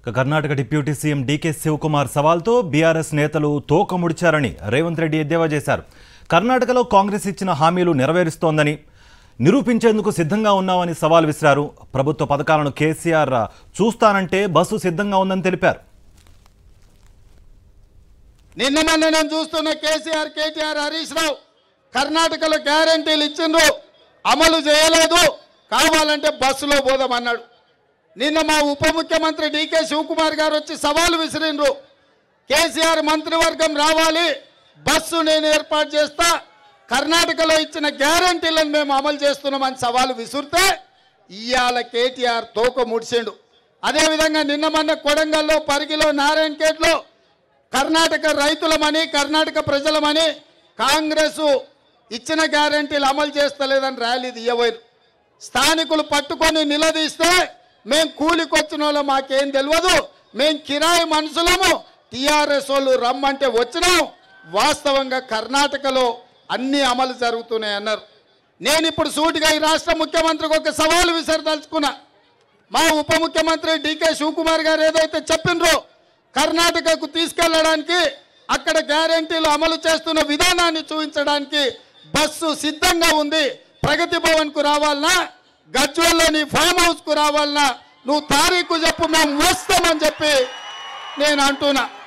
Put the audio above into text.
Karnataka deputy CM DK Shivakumar సవాల్తో బీఆర్ఎస్ నేతలు తోక ముడిచారని రేవంత్ రెడ్డి ఎద్దేవా చేశారు. కర్ణాటకలో కాంగ్రెస్ ఇచ్చిన హామీలు నెరవేరుస్తోందని, నిరూపించేందుకు సిద్ధంగా ఉన్నామని సవాల్ విసిరారు. ప్రభుత్వ పథకాలను కేసీఆర్ చూస్తానంటే బస్సు సిద్ధంగా ఉందని తెలిపారు. నిన్న నేను చూస్తున్న కేసీఆర్, కేటీఆర్, హరీష్ రావు కర్ణాటకలో గ్యారెంటీలు ఇచ్చిండ్రు, అమలు చేయలేదు, కావాలంటే బస్సులో పోదామన్నాడు. నిన్న మా ఉప ముఖ్యమంత్రి డీకే శివకుమార్ గారు వచ్చి సవాలు విసిరిండ్రు. కేసీఆర్ మంత్రివర్గం రావాలి, బస్సు నేను ఏర్పాటు చేస్తా, కర్ణాటకలో ఇచ్చిన గ్యారెంటీలను మేము అమలు చేస్తున్నామని సవాలు విసురితే ఇవాళ కేటీఆర్ తోక ముడిచిండు. అదేవిధంగా నిన్న మొన్న కొడంగల్లో, పరిగిలో, నారాయణఖేడ్లో కర్ణాటక రైతులమని, కర్ణాటక ప్రజలమని కాంగ్రెస్ ఇచ్చిన గ్యారెంటీలు అమలు చేస్తలేదని ర్యాలీ తీయబోయారు. స్థానికులు పట్టుకొని నిలదీస్తే మేము కూలికొచ్చిన వాళ్ళు మాకేం తెలియదు, మేము కిరాయి మనుషులము, టీఆర్ఎస్ వాళ్ళు రమ్మంటే వచ్చినాం, వాస్తవంగా కర్ణాటకలో అన్ని అమలు జరుగుతున్నాయి అన్నారు. నేను ఇప్పుడు సూటిగా ఈ రాష్ట్ర ముఖ్యమంత్రికి ఒక సవాలు విసరదలుచుకున్నా. మా ఉప ముఖ్యమంత్రి డీకే శివకుమార్ గారు ఏదైతే చెప్పినరో కర్ణాటకకు తీసుకెళ్లడానికి, అక్కడ గ్యారెంటీలు అమలు చేస్తున్న విధానాన్ని చూపించడానికి బస్సు సిద్ధంగా ఉంది. ప్రగతి భవన్కు రావాలన్నా, గజ్వేల్లోని ఫామ్ హౌస్కు రావాలన్నా నువ్వు తారీఖు చెప్పు, మేము వస్తామని చెప్పి నేను అంటున్నా.